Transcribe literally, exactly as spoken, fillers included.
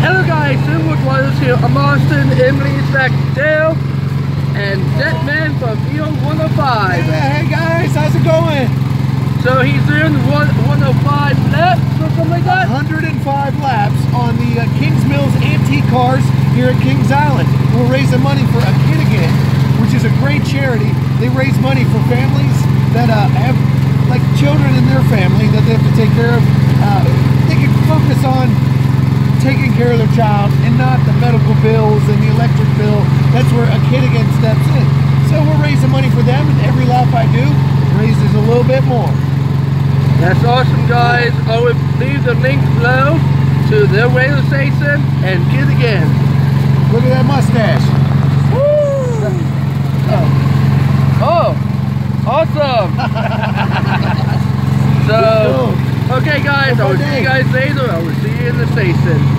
Hello guys, Silver Brothers here. I'm Austin, Emily's back Dale, and Stattman from E O one oh five. Yeah, hey guys, how's it going? So he's doing one oh five laps or something like that? one hundred five laps on the uh, Kings Mills antique cars here at Kings Island. We're raising money for A Kid Again, which is a great charity. They raise money for families that uh, have like children in their family that they have to take care of. Uh, they can focus on taking care of their child and not the medical bills and the electric bill. That's where A Kid Again steps in. So we're raising money for them, and every lap I do raises a little bit more. That's awesome, guys. I will leave the link below to their radio station and Kid Again. Look at that mustache. Woo! Oh, awesome. So, okay guys, I will see you guys later. I will see you in the station.